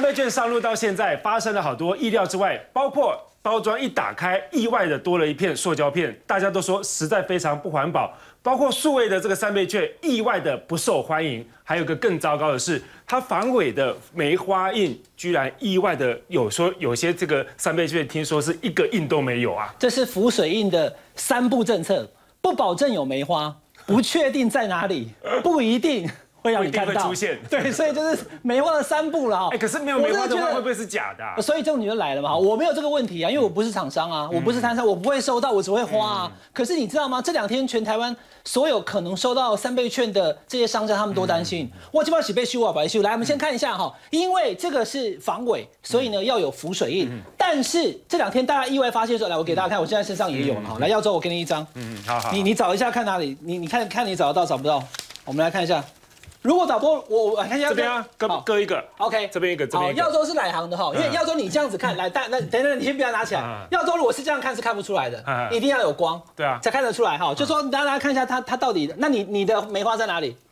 倍券上路到现在，发生了好多意料之外，包括包装一打开，意外的多了一片塑胶片，大家都说实在非常不环保。包括数位的这个3倍券，意外的不受欢迎。还有个更糟糕的是，它防伪的梅花印居然意外的有些这个3倍券，听说是一个印都没有啊。 这是浮水印的3不政策，不保证有梅花，不确定在哪里，不一定会让你看到， 会出现。 对，所以就是梅花的3不了哈。 可是没有梅花的话，会不会是假的？ 所以重点就来了嘛，我没有这个问题啊，因为我不是厂商啊，我不是摊商，我不会收到，我只会花啊。可是你知道吗？这2天全台湾所有可能收到3倍券的这些商家，他们多担心。我基本上是被修啊，白修。来，我们先看一下哈，因为这个是防伪，所以呢要有浮水印。但是这2天大家意外发现说，来，我给大家看，我现在身上也有了哈。来，耀州，我给你一张， 好， 你找一下看哪里，你看你找得到找不到？我们来看一下。如果导播，我看一下这边啊，各一个 ，OK， 这边一个，这边一个。 耀州是哪行的哈？因为耀州你这样子看来，等等，你先不要拿起来。耀州如果是这样看是看不出来的，一定要有光， 对啊， 才看得出来哈。就说大家看一下它到底，那你的梅花在哪里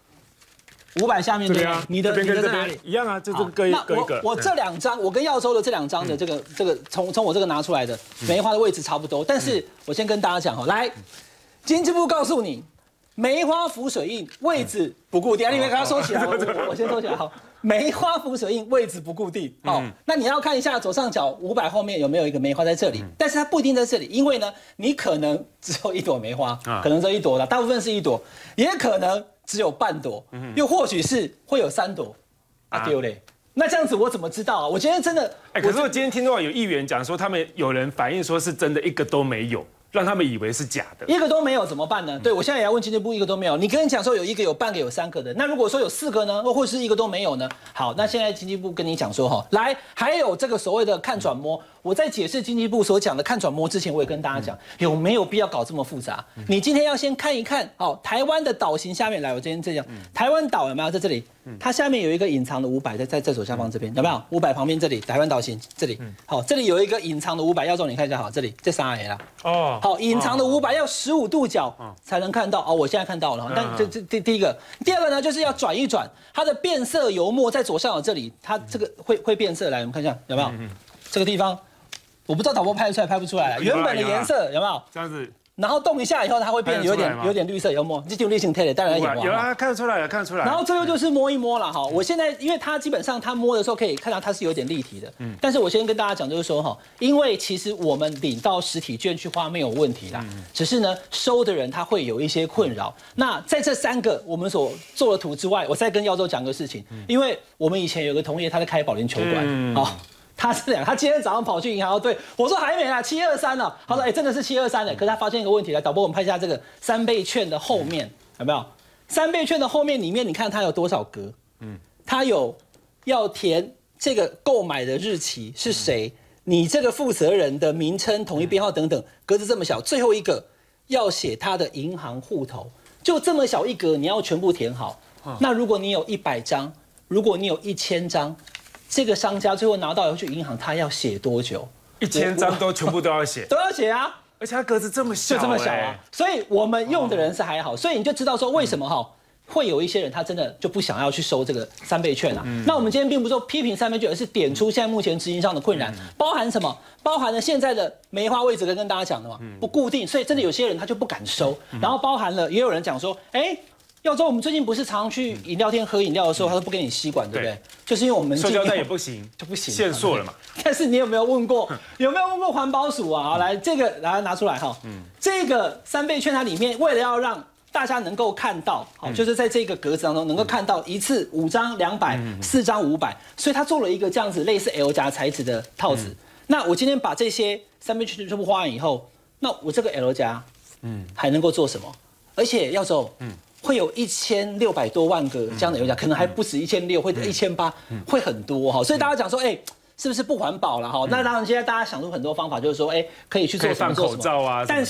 ？500下面对吧？你的在哪里？ 一样啊，就这个各一个。 我这2张，我跟耀州的这2张的这个从我这个拿出来的梅花的位置差不多，但是我先跟大家讲哈，来，经济部告诉你。梅花浮水印位置不固定，你们给它收起来，我先收起来。好，梅花浮水印位置不固定。好，那你要看一下左上角500后面有没有一个梅花在这里，但是它不一定在这里，因为呢，你可能只有1朵梅花，可能只有1朵啦，大部分是1朵，也可能只有半朵，又或许是会有3朵啊丢嘞。那这样子我怎么知道啊？我今天真的， 可是我今天听到有议员讲说，他们有人反映说是真的一个都没有。让他们以为是假的， 一个都没有怎么办呢？对我现在也要问经济部，一个都没有。你跟人讲说有1个、有半个、有3个的，那如果说有4个呢，或是1个都没有呢？好，那现在经济部跟你讲说哈，来，还有这个所谓的看转摸。我在解释经济部所讲的看转摸之前，我也跟大家讲，有没有必要搞这么复杂？你今天要先看一看，好，台湾的岛型下面来，我今天这样，台湾岛有没有在这里？它下面有一个隐藏的500，在左下方这边有没有？500旁边这里，台湾岛型这里，好，这里有一个隐藏的500，耀州你看一下，好，这里这3A 啦，哦。好，隐藏的500要15度角才能看到哦，我现在看到了。但这第一个，第二个呢，就是要转一转，它的变色油墨在左上角这里，它这个会变色。来，我们看一下有没有？这个地方，我不知道导播拍得出来拍不出来了。原本的颜色有没有？ 这样子。 然后动一下以后，它会变有点绿色油墨，这就绿性贴的，当然眼光。 有啊，看得出来了，看得出来。 然后最后就是摸一摸了哈，我现在因为它基本上它摸的时候可以看到它是有点立体的，但是我先跟大家讲就是说哈，因为其实我们领到实体券去花没有问题啦，只是呢收的人他会有一些困扰。那在这3个我们所做的图之外，我再跟耀州讲个事情，因为我们以前有个同业他在开保龄球馆啊。他是他今天早上跑去银行要兑，我说还没啦，723了。他说真的是723的，可是他发现一个问题，来导播我们拍一下这个3倍券的后面有没有？3倍券的后面里面你看它有多少格？它有要填这个购买的日期是谁，你这个负责人的名称、统一编号等等，格子这么小，最后一个要写他的银行户头，就这么小一格，你要全部填好。那如果你有100张，如果你有1000张。这个商家最后拿到以后去银行，他要写多久 ？1000张都全部都要写， 都要写啊！ 而且它格子这么小， 就这么小啊！所以我们用的人是还好，所以你就知道说为什么哈会有一些人他真的就不想要去收这个3倍券啊。那我们今天并不是说批评3倍券，而是点出现在目前执行上的困难，包含什么？包含了现在的梅花位置跟大家讲的嘛，不固定，所以真的有些人他就不敢收。然后包含了也有人讲说，耀州，我们最近不是常去饮料店喝饮料的时候，他都不给你吸管，对不对？就是因为我们塑胶袋也不行， 就不行， 限塑了嘛。 但是你有没有问过环保署啊？来，这个来拿出来哈。这个3倍券它里面为了要让大家能够看到，好，就是在这个格子当中能够看到一次5张200，4张500，所以他做了一个这样子类似 L 夹材质的套子。那我今天把这些3倍券全部花完以后，那我这个 L 夹，还能够做什么？而且耀州，会有1600多万个这样的油价，可能还不止1600，会1800，会很多哈。所以大家讲说，是不是不环保了哈？那当然，现在大家想出很多方法，就是说，可以去做什么口罩啊。 但是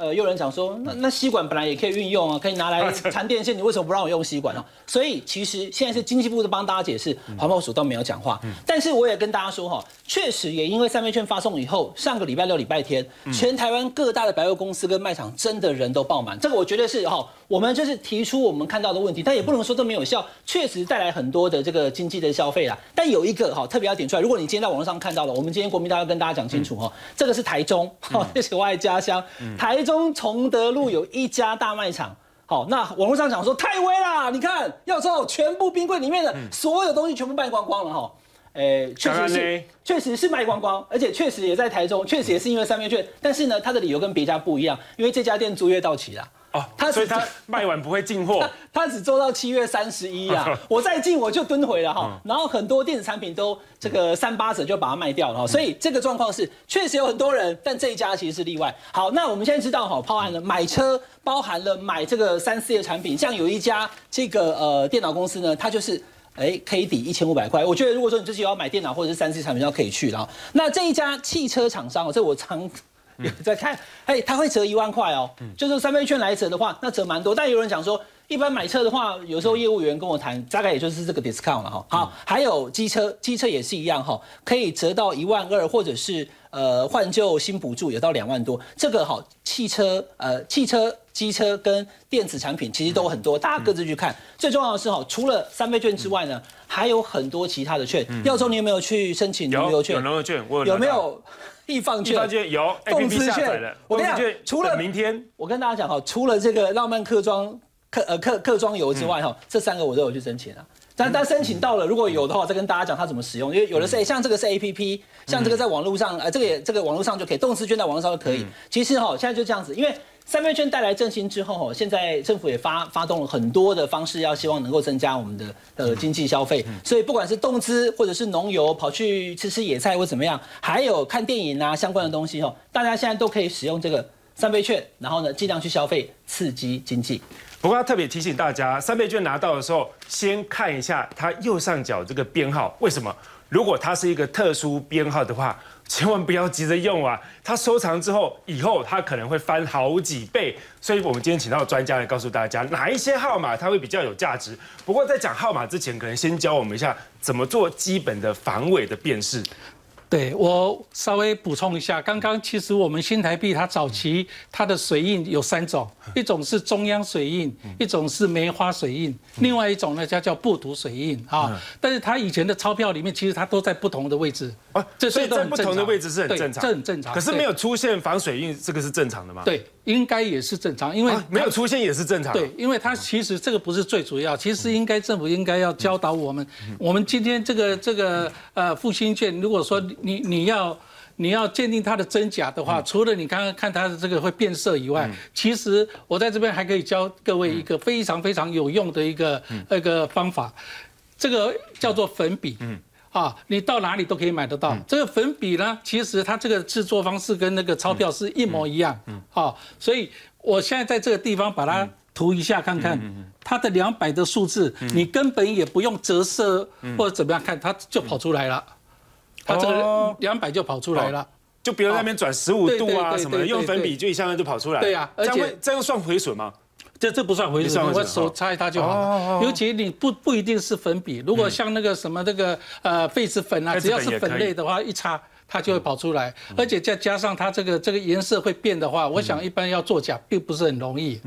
又有人讲说，那吸管本来也可以运用啊，可以拿来缠电线，你为什么不让我用吸管呢？所以其实现在是经济部在帮大家解释，环保署倒没有讲话。但是我也跟大家说哈，确实也因为3倍券发送以后，上个礼拜六、礼拜天，全台湾各大的百货公司跟卖场真的人都爆满。这个我觉得是哈，我们就是提出我们看到的问题，但也不能说都没有效，确实带来很多的这个经济的消费啦。但有一个哈特别要点出来，如果你今天在网络上看到了，我们今天国民大要跟大家讲清楚哈，这个是台中，这是我爱家乡，台中崇德路有一家大卖场。好，那网络上讲说太威啦，你看，要知道全部冰柜里面的所有东西全部卖光光了哈。确实是卖光光，而且确实也在台中，确实也是因为3倍券，但是呢，它的理由跟别家不一样，因为这家店租约到期了。 哦，所以他卖完不会进货， 他只做到7月31啊，我再进我就蹲回了哈。然后很多电子产品都这个3-8折就把它卖掉了哈，所以这个状况是确实有很多人，但这一家其实是例外。好，那我们现在知道哈，包含了买车，包含了买这个3-4的产品，像有一家这个电脑公司呢，它就是可以抵1500块。我觉得如果说你自己要买电脑或者是3-4产品，要可以去了。那这一家汽车厂商，这我常有在看，它会折1万块哦，就是3倍券来折的话，那折蛮多。但有人讲说，一般买车的话，有时候业务员跟我谈，大概也就是这个 discount 了哈。好，还有机车也是一样哈，可以折到1万2，或者是换旧新补助也到2万多。这个好，汽车、机车跟电子产品其实都很多，大家各自去看。最重要的是哈，除了3倍券之外呢，还有很多其他的券。耀州，你有没有去申请农油券？ 有农油券，我有没有？易放券有， 动资券。 我跟你讲，除了明天， 我跟大家讲哈，除了这个浪漫客庄油之外哈，这3个我都有去申请啊。但申请到了，如果有的话，再跟大家讲它怎么使用。因为有的是像这个是 APP， 像这个在网络上，这个网络上就可以，动资券在网络上就可以。其实哈，现在就这样子，因为3倍券带来振兴之后，现在政府也发动了很多的方式，要希望能够增加我们的经济消费。所以不管是动资或者是农油，跑去吃野菜或怎么样，还有看电影啊相关的东西大家现在都可以使用这个3倍券，然后呢尽量去消费，刺激经济。 不过要特别提醒大家，3倍券拿到的时候，先看一下它右上角这个编号。为什么？如果它是一个特殊编号的话，千万不要急着用啊！它收藏之后，以后它可能会翻好几倍。所以我们今天请到专家来告诉大家，哪一些号码它会比较有价值。不过在讲号码之前，可能先教我们一下怎么做基本的防伪的辨识。 对，我稍微补充一下，刚刚其实我们新台币它早期它的水印有3种，一种是中央水印，一种是梅花水印，另外一种呢叫布图水印啊。但是它以前的钞票里面其实它都在不同的位置啊，所以在不同的位置是很正常， 这很正常。 可是没有出现防水印，这个是正常的吗？ 对，应该也是正常，因为没有出现也是正常。 对，因为它其实这个不是最主要，其实政府应该要教导我们，我们今天这个复兴券，如果说你要鉴定它的真假的话，除了你刚刚看它的这个会变色以外，其实我在这边还可以教各位一个非常非常有用的一个方法，这个叫做粉笔。你到哪里都可以买得到。这个粉笔呢，其实它这个制作方式跟那个钞票是一模一样。所以我现在在这个地方把它涂一下看看，它的200的数字，你根本也不用折射或者怎么样看，它就跑出来了。它这个200就跑出来了， 就比如那边转15度啊什么的，用粉笔就一下就跑出来。 对呀，而且这样算毁损吗？ 这不算毁损，我手擦一擦就好了。尤其你不一定是粉笔，如果像那个什么那个痱子粉啊，只要是粉类的话，一擦它就会跑出来。而且再加上它这个颜色会变的话，我想一般要作假并不是很容易。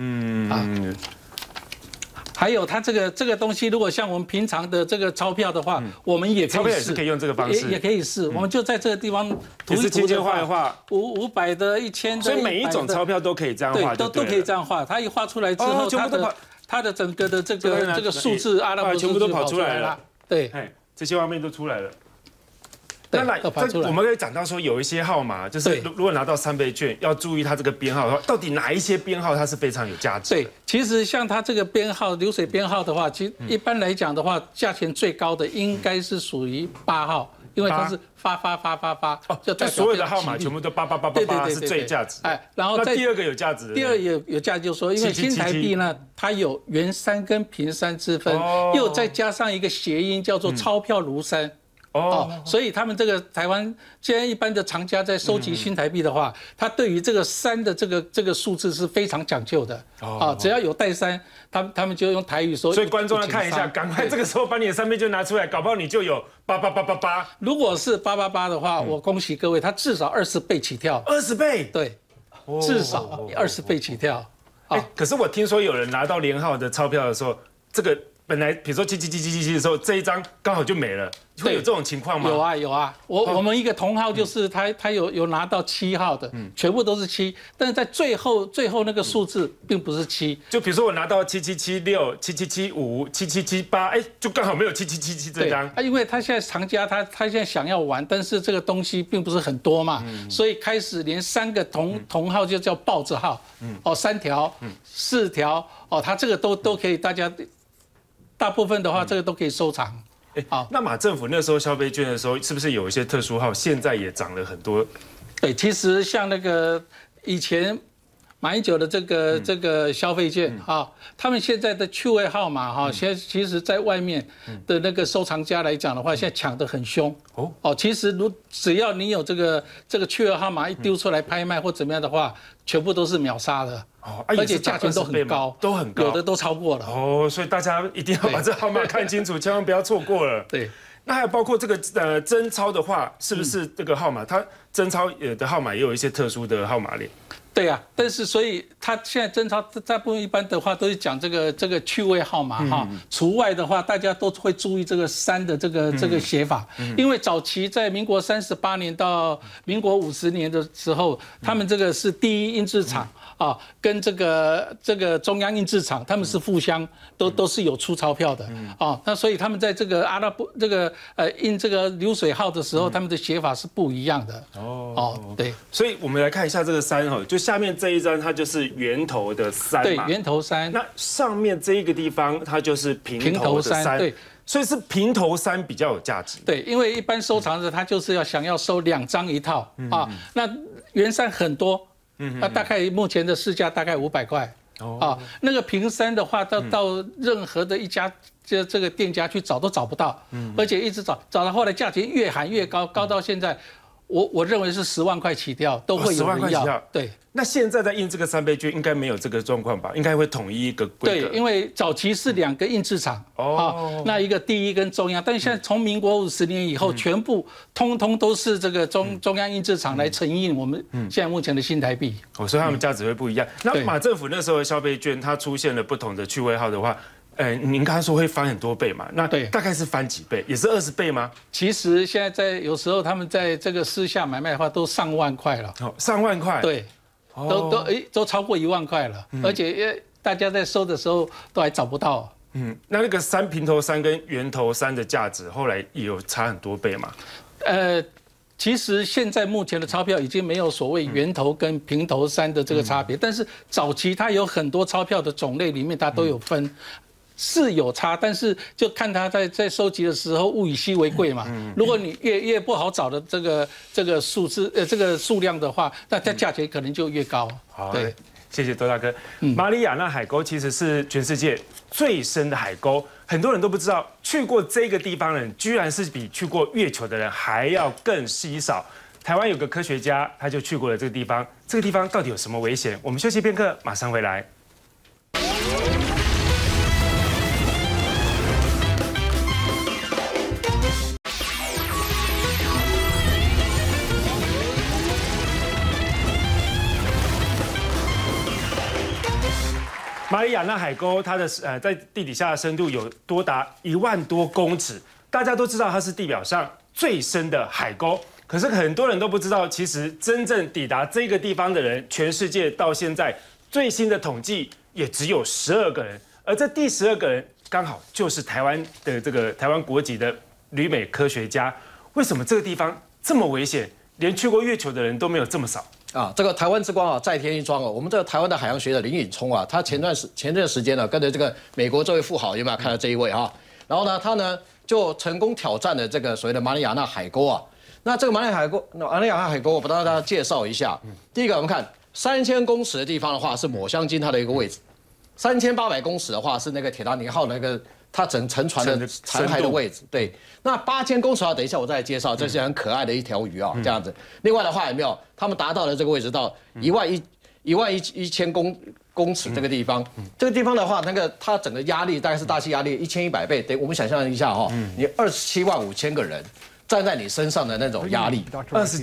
还有它这个东西，如果像我们平常的这个钞票的话，我们也可以试，钞票也是可以用这个方式， 也可以试。我们就在这个地方涂一涂的话，500的、1000的， 所以每一种钞票都可以这样画， 都可以这样画。它一画出来之后，它的整个的这个数字阿拉伯全部都跑出来了。 对， 这些画面都出来了。那我们可以讲到说，有一些号码，就是如果拿到3倍券，要注意它这个编号的话，到底哪一些编号它是非常有价值的？ 对，其实像它这个编号流水编号的话，其实一般来讲的话，价钱最高的应该是属于8号，因为它是发， 就所有的号码全部都8是最价值。 然后第二个有价值的， 第二有价值就是说，因为新台币呢，它有圆3跟平3之分，又再加上一个谐音叫做钞票如山。 所以他们这个台湾现在一般的藏家在收集新台币的话，他对于这个3的这个数字是非常讲究的只要有带3，他们就用台语说。 所以观众要看一下，赶快这个时候把你的3倍券拿出来，搞不好你就有888888。 如果是888的话，我恭喜各位，他至少20倍起跳。 20倍？ 对，至少20倍起跳。 可是我听说有人拿到连号的钞票的时候，这个本来比如说77777的时候，这一张刚好就没了，会有这种情况吗？ 有啊，我们一个同号就是他有拿到7号的，全部都是7，但是在最后那个数字并不是7。 就比如说我拿到7776、7775、7778，就刚好没有7777这张。 因为他现在藏家他现在想要玩，但是这个东西并不是很多嘛，所以开始连3个同号就叫豹子号，3条、4条，他这个都可以，大部分的话这个都可以收藏。 那马政府那时候消费券的时候，是不是有一些特殊号？现在也涨了很多。 对，其实像那个以前马英九的这个消费券他们现在的趣味号码现在其实在外面的那个收藏家来讲的话，现在抢得很凶。其实只要你有这个趣味号码一丢出来拍卖或怎么样的话，全部都是秒杀的。而且价钱都很高，有的都超过了。 所以大家一定要把这号码看清楚，千万不要错过了。 对， 那还有包括这个真钞的话，是不是这个号码？它真钞的号码也有一些特殊的号码链。 对啊，但是所以他现在真钞大部分一般的话都是讲这个趣味号码除外的话，大家都会注意这个3的这个写法，因为早期在民国38年到民国50年的时候，他们这个是第一印制厂跟这个中央印制厂，他们是互相都是有出钞票的那所以他们在这个阿拉伯印这个流水号的时候，他们的写法是不一样的。对， 所以我们来看一下这个3就下面这一张它就是圆头的3嘛， 对，圆头3。 那上面这一个地方它就是平头的3，对，所以是平头3比较有价值。 对，因为一般收藏者他就是想要收2张一套那圆3很多。那大概目前的市价大概500块那个平3的话，到任何的一家这个店家去找都找不到，而且一直找到后来价钱越喊越高，高到现在我认为是10万块起跳都会有人要。对， 那现在在印这个3倍券应该没有这个状况吧？应该会统一一个规格。 对，因为早期是2个印制厂那一个第一跟中央，但是现在从民国50年以后，全部通通都是这个中央印制厂来承印我们现在目前的新台币。 所以他们价值会不一样。那马政府那时候的消费券，它出现了不同的趣味号的话，您刚才说会翻很多倍嘛？那大概是翻几倍？也是20倍吗？ 其实现在有时候他们在这个私下买卖的话，都上万块了。 上万块？ 对，都超过1万块了，而且大家在收的时候都还找不到。 那个平头3跟圆头3的价值后来也有差很多倍嘛？ 其实现在目前的钞票已经没有所谓圆头跟平头3的这个差别，但是早期它有很多钞票的种类里面它都有分。是有差，但是就看他在收集的时候物以稀为贵嘛。如果你越不好找的这个数字这个数量的话，那它价钱可能就越高。 好，对，谢谢多大哥。马里亚纳海沟其实是全世界最深的海沟，很多人都不知道，去过这个地方的人，居然是比去过月球的人还要更稀少。台湾有个科学家，他就去过了这个地方，这个地方到底有什么危险？我们休息片刻，马上回来。马里亚纳海沟，它的在地底下的深度有多达1万多公尺。大家都知道它是地表上最深的海沟，可是很多人都不知道，其实真正抵达这个地方的人，全世界到现在最新的统计也只有12个人，而这第12个人刚好就是台湾的这个台湾国籍的旅美科学家。为什么这个地方这么危险，连去过月球的人都没有这么少？ 这个台湾之光再添一桩我们这个台湾的海洋学者林允聪他前段时间跟着这个美国这位富豪有没有看到这一位然后呢，他呢就成功挑战了这个所谓的马里亚纳海沟那这个马里亚纳海沟，我帮大家介绍一下。第一个，我们看3000公尺的地方的话是抹香鲸它的一个位置，3800公尺的话是那个铁达尼号那个它整沉船的残骸的位置。对，那8000公尺啊，等一下我再来介绍，这是很可爱的一条鱼啊，这样子。另外的话有没有？他们达到了这个位置到11000公尺这个地方，这个地方的话，它整个压力大概是大气压力1100倍，等我们想象一下哈，你275000个人。站在你身上的那种压力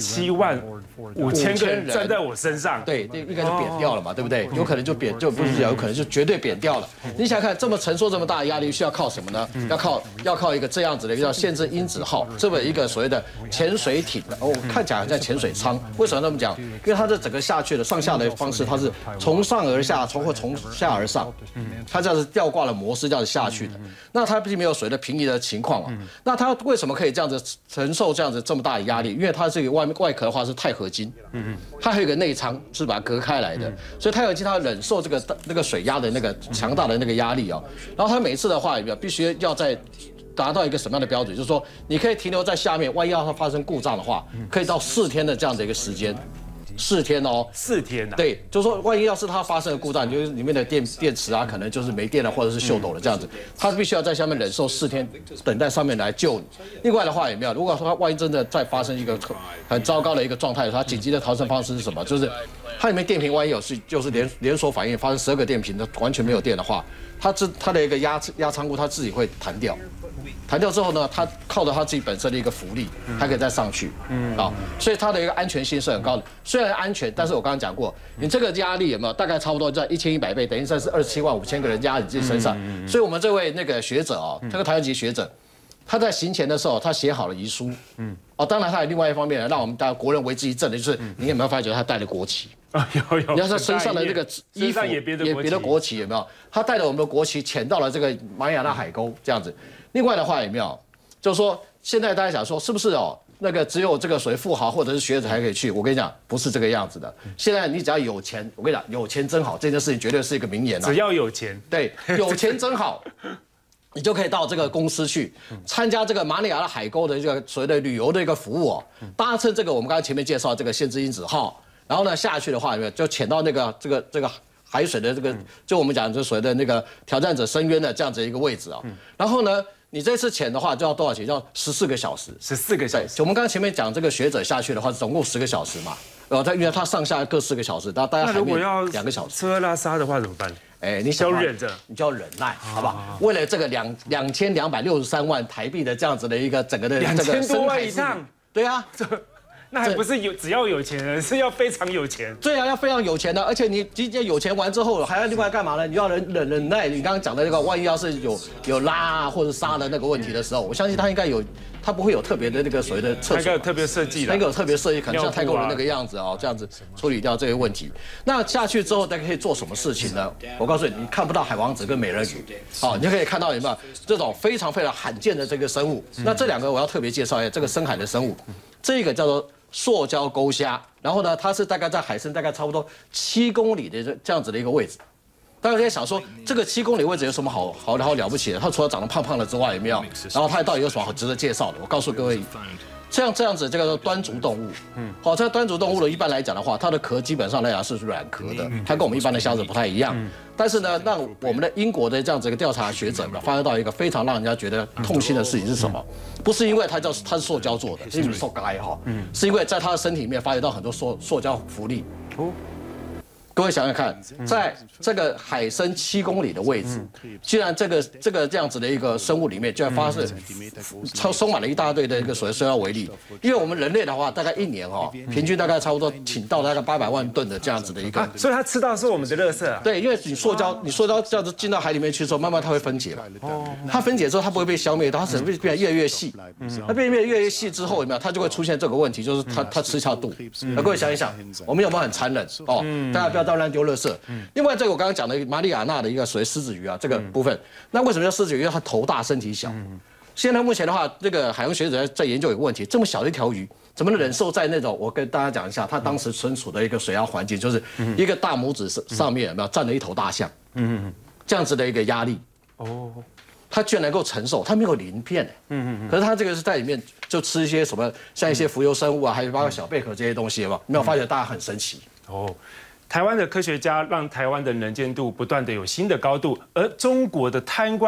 ，275000个人站在我身上， 对，应该就扁掉了嘛，对不对？有可能就扁，就不是有可能就绝对扁掉了。你想看这么承受这么大的压力，需要靠什么呢？要靠一个这样子的一个叫限制因子号，这么一个所谓的潜水艇，看起来好像潜水舱。为什么那么讲？因为它这整个下去的上下的方式，它是从上而下，或从下而上，它这样子吊挂了模式这样子下去的。那它并没有所谓的平移的情况啊。那它为什么可以这样子承受这样子这么大的压力？因为它这个外壳的话是钛合金，它还有一个内舱是把它隔开来的，所以钛合金它忍受这个那个水压的那个强大的那个压力啊。然后它每次的话必须要在达到一个什么样的标准？就是说你可以停留在下面，万一要它发生故障的话，可以到4天的这样的一个时间。4天哦 ，4天呐。 对，就是说，万一要是它发生了故障，就是里面的电池啊，可能就是没电了，或者是锈斗了这样子，它必须要在下面忍受4天，等待上面来救你。另外的话有没有？如果说它万一真的再发生一个很糟糕的一个状态，它紧急的逃生方式是什么？就是它里面电瓶万一就是连锁反应发生12个电瓶的完全没有电的话，它的一个压舱库它自己会弹掉。弹掉之后呢，它靠着它自己本身的一个浮力，它可以再上去，所以它的一个安全性是很高的。虽然安全，但是我刚刚讲过，你这个压力有没有？大概差不多在1100倍，等于说是275000个人压你自己身上。所以我们这位那个学者这个台湾籍学者，他在行前的时候，他写好了遗书，当然他有另外一方面让我们大家国人为之一振的，就是你有没有发觉他带了国旗？ 有， 你看他身上的那个衣服也别的国旗有没有？他带着我们的国旗潜到了这个马里亚纳海沟这样子。另外的话有没有？就是说现在大家想说是不是那个只有这个所谓富豪或者是学者才可以去？我跟你讲，不是这个样子的。现在你只要有钱，我跟你讲，有钱真好，这件事情绝对是一个名言啊。 只要有钱， 对，有钱真好。你就可以到这个公司去参加这个马里亚纳海沟的这个所谓的旅游的一个服务搭乘这个我们刚才前面介绍这个限制因子号，然后呢下去的话就潜到那个这个海水的这个就我们讲就所谓的那个挑战者深渊的这样子一个位置然后呢你这次潜的话就要多少钱？要14个小时。 14个小时。 我们刚才前面讲这个学者下去的话，总共10个小时嘛。因为他上下各4个小时，大家海面2个小时。 车拉沙的话怎么办？ 你就忍着， 你就要忍耐，好不好？为了这个2263万台币的这样子的一个整个的这个 2000多万一趟， 对啊， 那还不是只要有钱人，是要非常有钱。 对啊，要非常有钱的，而且你直接有钱完之后，还要另外干嘛呢？你要忍耐。你刚刚讲的那个，万一要是有拉或者沙的那个问题的时候，我相信他应该有。它不会有特别的那个所谓的厕所， 应该有特别设计的， 应该有特别设计，可能像太空人那个样子这样子处理掉这些问题。那下去之后，大家可以做什么事情呢？我告诉你，你看不到海王子跟美人鱼，你就可以看到有没有这种非常非常罕见的这个生物。那这2个我要特别介绍一下这个深海的生物，这个叫做塑胶钩虾，然后呢，它是大概在海深大概差不多7公里的这样子的一个位置。大家在想说，这个7公里位置有什么好了不起的？它除了长得胖胖的之外，有没有？然后它到底有什么好值得介绍的？我告诉各位，这样子，这个叫端足动物。这端足动物的一般来讲的话，它的壳基本上来讲是软壳的，它跟我们一般的虾子不太一样。但是呢，让我们的英国的这样子一个调查学者发现到一个非常让人家觉得痛心的事情是什么？不是因为它是塑胶做的，是塑胶是因为在它的身体里面发现到很多塑胶浮粒。各位想想看，在这个海深7公里的位置，居然这个这样子的一个生物里面，居然发生充满了一大堆的一个所谓塑胶微粒。因为我们人类的话，大概1年平均大概差不多请到大概800万吨的这样子的一个， 所以它吃到是我们的垃圾啊。 对，因为你塑胶这样子进到海里面去之后，慢慢它会分解嘛。它分解之后，它不会被消灭，它只会变得越来越细。它变得越来越细之后，有没有？它就会出现这个问题，就是它吃下肚。各位想一想，我们有没有很残忍大家不要到乱丢垃圾。另外这个我刚刚讲的马里亚纳的一个所谓狮子鱼这个部分，那为什么叫狮子鱼？因为它头大身体小。现在目前的话，这个海洋学者在研究有个问题，这么小的一条鱼，怎么能忍受在那种？我跟大家讲一下，它当时身处的一个水压环境，就是一个大拇指上面有没有站了一头大象？这样子的一个压力。它居然能够承受，它没有鳞片可是它这个是在里面就吃一些什么，像一些浮游生物还有包括小贝壳这些东西嘛，没有发觉大家很神奇。 台湾的科学家让台湾的能见度不断的有新的高度，而中国的贪官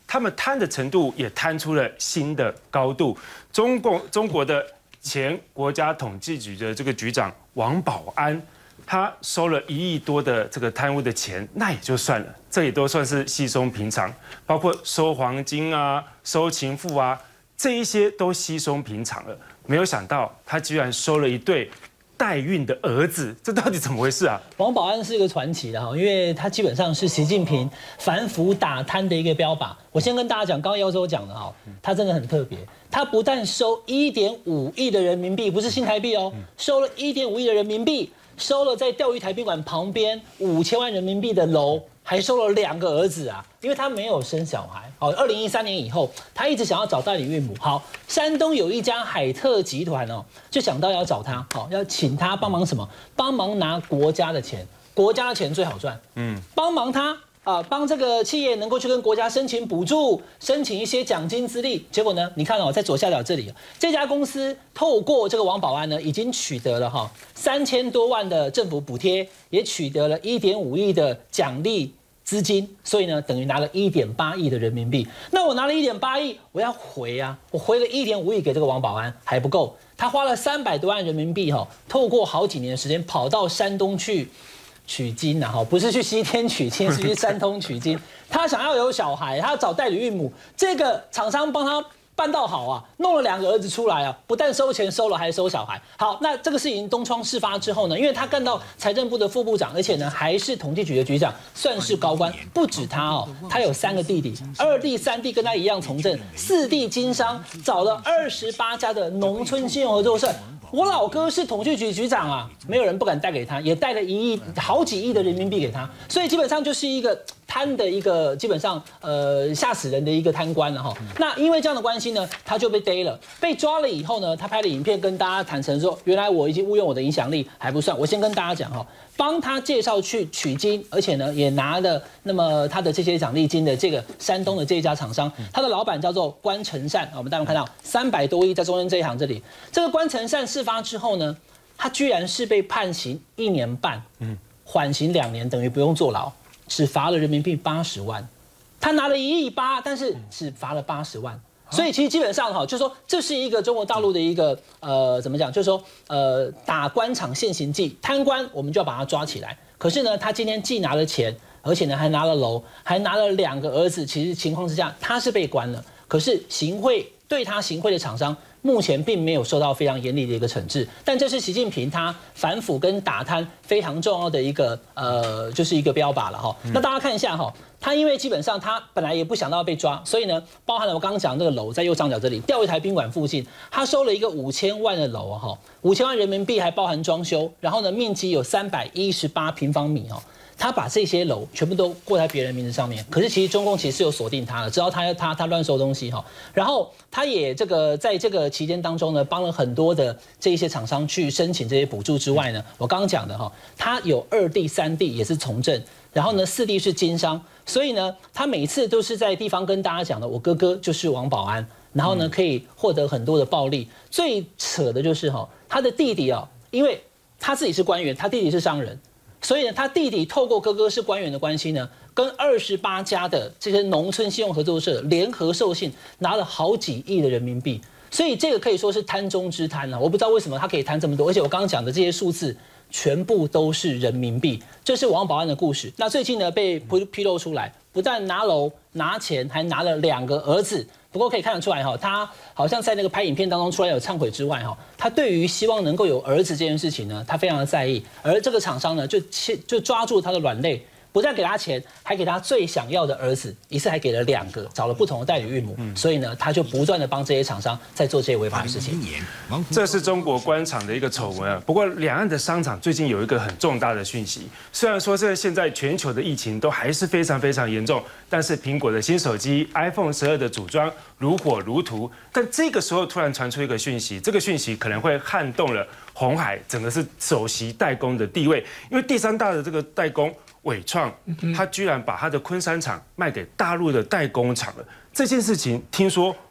他们贪的程度也贪出了新的高度。中国的前国家统计局的这个局长王保安，他收了1亿多的这个贪污的钱，那也就算了，这也都算是稀松平常。包括收黄金啊、收情妇啊，这一些都稀松平常了。没有想到他居然收了一对代孕的儿子，这到底怎么回事啊？ 王保安是一个传奇的哈，因为他基本上是习近平反腐打贪的一个标靶。我先跟大家讲，刚刚姚州讲的哈，他真的很特别，他不但收1.5亿的人民币，不是新台币哦，收了1.5亿的人民币，收了在钓鱼台宾馆旁边5000万人民币的楼。还收了2个儿子啊，因为他没有生小孩。好，2013年以后，他一直想要找代理孕母。好，山东有一家海特集团哦，就想到要找他，好，要请他帮忙什么？帮忙拿国家的钱，国家的钱最好赚。帮忙他。帮这个企业能够去跟国家申请补助，申请一些奖金资历。结果呢，你看哦，在左下角这里，这家公司透过这个王保安呢，已经取得了3000多万的政府补贴，也取得了1.5亿的奖励资金，所以呢，等于拿了1.8亿的人民币。那我拿了1.8亿，我要回啊，我回了1.5亿给这个王保安还不够，他花了300多万人民币透过好几年的时间跑到山东去。取经啊，不是去西天取经，是去山东取经。他想要有小孩，他要找代理孕母，这个厂商帮他办到好啊，弄了2个儿子出来啊，不但收钱收了，还收小孩。好，那这个事情东窗事发之后呢，因为他干到财政部的副部长，而且呢还是统计局的局长，算是高官。不止他哦，他有3个弟弟，2弟、3弟跟他一样从政，4弟经商，找了28家的农村信用合作社。我老哥是统计局局长啊，没有人不敢贷给他，也贷了1亿、好几亿的人民币给他，所以基本上就是一个贪的一个，基本上吓死人的一个贪官了哈。那因为这样的关系呢，他就被逮了，被抓了以后呢，他拍了影片跟大家坦诚说，原来我已经误用我的影响力还不算，我先跟大家讲哈，帮他介绍去取经，而且呢也拿了那么他的这些奖励金的这个山东的这一家厂商，他的老板叫做关成善，我们大家看到300多亿在中间这一行这里，这个关成善事发之后呢，他居然是被判刑1年半，缓刑2年，等于不用坐牢，只罚了人民币80万。他拿了1亿8，但是只罚了80万。所以其实基本上就是说，这是一个中国大陆的一个怎么讲？就是说打官场现行计，贪官我们就要把他抓起来。可是呢，他今天既拿了钱，而且呢还拿了楼，还拿了2个儿子。其实情况之下，他是被关了。可是行贿对他行贿的厂商，目前并没有受到非常严厉的一个惩治。但这是习近平他反腐跟打贪非常重要的一个就是一个标靶了哈。那大家看一下哈。他因为基本上他本来也不想到被抓，所以呢，包含了我刚刚讲这个楼在右上角这里，钓鱼台宾馆附近，他收了一个5000万的楼哈，5000万人民币还包含装修，然后呢，面积有318平方米哦。他把这些楼全部都过在别人名字上面，可是其实中共其实是有锁定他的，知道他乱收东西哈。然后他也在这个期间当中呢，帮了很多的这一些厂商去申请这些补助之外呢，我刚刚讲的哈，他有2弟、3弟也是从政，然后呢4弟是经商，所以呢他每次都是在地方跟大家讲的，我哥哥就是王保安，然后呢可以获得很多的暴利。最扯的就是他的弟弟因为他自己是官员，他弟弟是商人。所以呢，他弟弟透过哥哥是官员的关系呢，跟28家的这些农村信用合作社联合授信，拿了好几亿的人民币。所以这个可以说是贪中之贪啊！我不知道为什么他可以贪这么多，而且我刚刚讲的这些数字全部都是人民币。这是王保安的故事。那最近呢被披露出来，不但拿楼拿钱，还拿了2个儿子。不过可以看得出来他好像在那个拍影片当中，除了有忏悔之外他对于希望能够有儿子这件事情呢，他非常的在意。而这个厂商呢，就抓住他的软肋，不但给他钱，还给他最想要的儿子，一次还给了2个，找了不同的代理孕母。所以呢，他就不断的帮这些厂商在做这些违法的事情。 这是中国官场的一个丑闻啊。不过，两岸的商场最近有一个很重大的讯息，虽然说现在全球的疫情都还是非常非常严重，但是苹果的新手机 iPhone 12的组装如火如荼。但这个时候突然传出一个讯息，这个讯息可能会撼动了鸿海整个是首席代工的地位，因为第3大的这个代工伟创，他居然把他的昆山厂卖给大陆的代工厂了。这件事情听说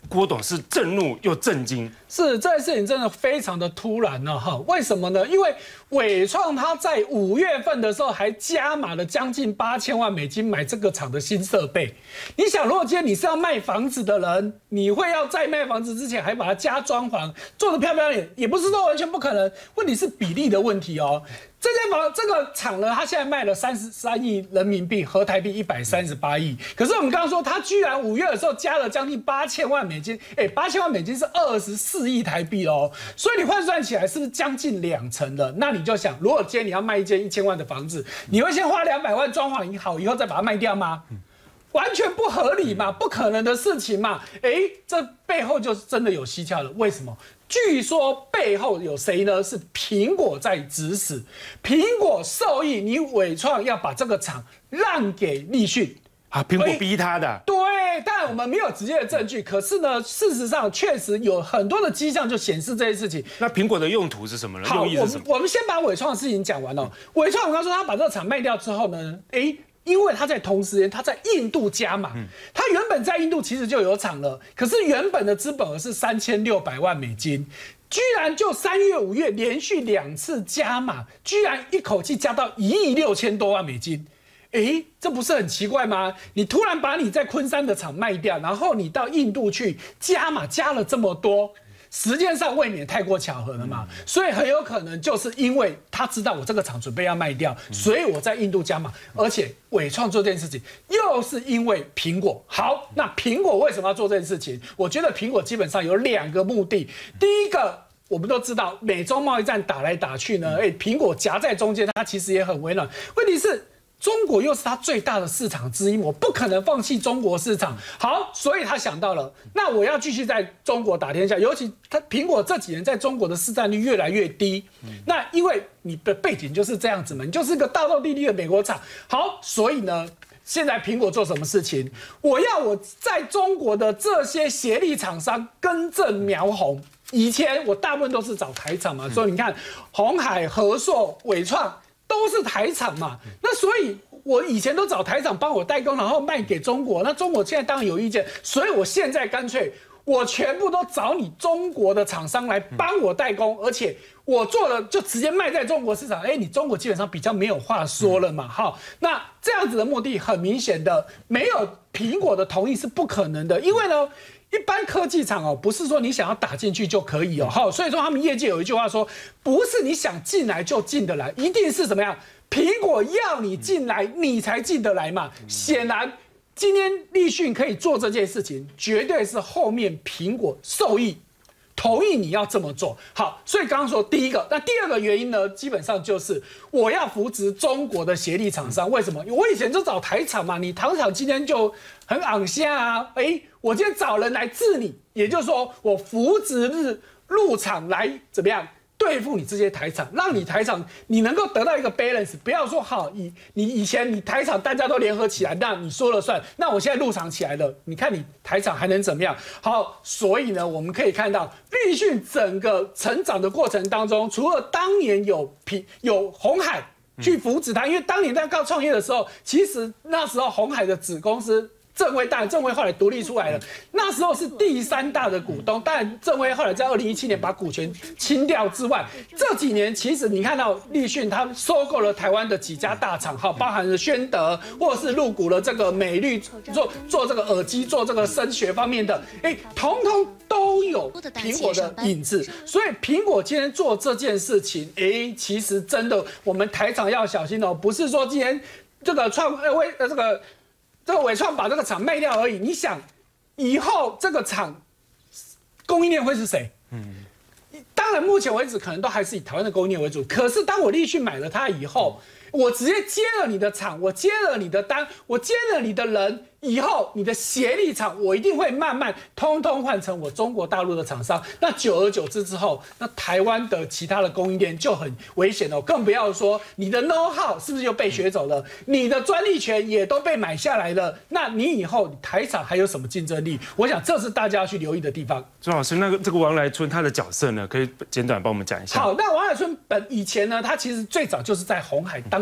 郭董是震怒又震惊。 是这件事情真的非常的突然呢，哈，为什么呢？因为伟创他在5月份的时候还加码了将近8000万美金买这个厂的新设备。你想，如果今天你是要卖房子的人，你会要在卖房子之前还把它加装潢，做得漂漂亮亮，也不是说完全不可能，问题是比例的问题哦。这个厂呢，它现在卖了33亿人民币，合台币138亿。可是我们刚刚说，它居然5月的时候加了将近8000万美金，8000万美金是24亿台币哦。所以你换算起来是不是将近2成了？那你就想，如果今天你要卖一间1000万的房子，你会先花200万装潢好以后再把它卖掉吗？完全不合理嘛，不可能的事情嘛。这背后就是真的有蹊跷了。为什么？据说背后有谁呢？是苹果在指使，苹果授意你伟创要把这个厂让给立讯啊，苹果逼他的。 对，当然我们没有直接的证据，可是呢，事实上确实有很多的迹象就显示这些事情。 那苹果的用途是什么呢？ 好， 用意是什么？ 我们先把伟创的事情讲完了。伟创，我刚说他把这个厂卖掉之后呢，因为他在同时间他在印度加码，他原本在印度其实就有厂了，可是原本的资本额是3600万美金，居然就3月、5月连续2次加码，居然一口气加到1亿6000多万美金。这不是很奇怪吗？你突然把你在昆山的厂卖掉，然后你到印度去加码，加了这么多。时间上未免太过巧合了嘛，所以很有可能就是因为他知道我这个厂准备要卖掉，所以我在印度加码，而且伟创做这件事情又是因为苹果。好，那苹果为什么要做这件事情？我觉得苹果基本上有2个目的。第一个，我们都知道美中贸易战打来打去呢，苹果夹在中间，它其实也很为难。问题是，中国又是它最大的市场之一，我不可能放弃中国市场。好，所以他想到了，那我要继续在中国打天下。尤其苹果这几年在中国的市占率越来越低。那因为你的背景就是这样子嘛，你就是个大道地利的美国厂。好，所以呢，现在苹果做什么事情？我在中国的这些协力厂商根正苗红。以前我大部分都是找台厂嘛，所以你看鸿海、和硕、伟创。都是台厂嘛，那所以我以前都找台厂帮我代工，然后卖给中国。那中国现在当然有意见，所以我现在干脆我全部都找你中国的厂商来帮我代工，而且我做了就直接卖在中国市场。你中国基本上比较没有话说了嘛。好，那这样子的目的很明显的，没有苹果的同意是不可能的，因为呢。一般科技厂不是说你想要打进去就可以好，所以说他们业界有一句话说，不是你想进来就进得来，一定是怎么样？苹果要你进来，你才进得来嘛。显然，今天立讯可以做这件事情，绝对是后面苹果授意。同意你要这么做，好，所以刚刚说第一个，那第二个原因呢，基本上就是我要扶植中国的协力厂商。为什么？我以前就找台厂嘛，你台厂今天就很昂下啊，我今天找人来治你，也就是说我扶植入场来怎么样？对付你这些台厂，让你台厂你能够得到一个 balance， 不要说好你以前你台厂大家都联合起来，那你说了算，那我现在入场起来了，你看你台厂还能怎么样？好，所以呢，我们可以看到立讯整个成长的过程当中，除了当年有鸿海去扶植它，因为当年在刚创业的时候，其实那时候鸿海的子公司。正威当然，正威后来独立出来了，那时候是第3大的股东。当然，正威后来在2017年把股权清掉之外，这几年其实你看到立讯他收购了台湾的几家大厂，包含了宣德，或者是入股了这个美律，做这个耳机，做这个声学方面的，统统都有苹果的影子。所以苹果今天做这件事情，其实真的我们台厂要小心哦，不是说今天这个这个伟创把这个厂卖掉而已，你想以后这个厂供应链会是谁？当然目前为止可能都还是以台湾的供应链为主。可是当我立讯买了它以后，我直接接了你的厂，我接了你的单，我接了你的人，以后你的协力厂我一定会慢慢通通换成我中国大陆的厂商。那久而久之之后，那台湾的其他的供应链就很危险了，更不要说你的 know how 是不是又被学走了，你的专利权也都被买下来了，那你以后台厂还有什么竞争力？我想这是大家要去留意的地方。 钟老师，这个王来春他的角色呢，可以简短帮我们讲一下。 好，那王来春以前呢，他其实最早就是在鸿海当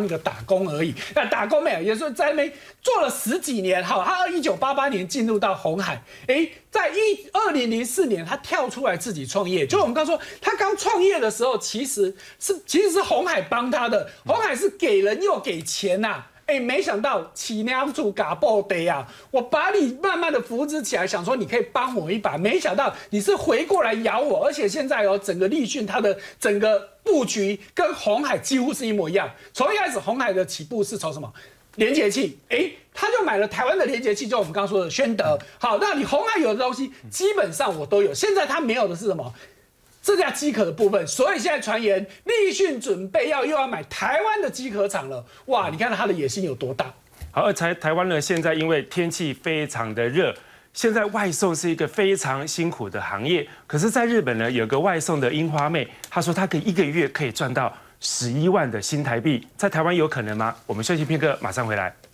当一个打工而已。那打工没有，也是在那边做了10几年。好，他1988年进入到鸿海，在2004年他跳出来自己创业。就我们刚说，他刚创业的时候，其实是鸿海帮他的，鸿海是给人又给钱呐。没想到起娘主嘎爆得啊！我把你慢慢的扶植起来，想说你可以帮我一把，没想到你是回过来咬我，而且现在整个立讯它的整个布局跟鸿海几乎是一模一样。从一开始鸿海的起步是从什么连结器，他就买了台湾的连结器，就我们刚刚说的宣德。好，那你鸿海有的东西基本上我都有，现在他没有的是什么？这架机壳的部分，所以现在传言立讯准备又要买台湾的机壳厂了。哇，你看他的野心有多大？ 好，而台湾呢，现在因为天气非常的热，现在外送是一个非常辛苦的行业。可是，在日本呢，有个外送的樱花妹，她说她可以1个月可以赚到11万的新台币，在台湾有可能吗？我们休息片刻，马上回来。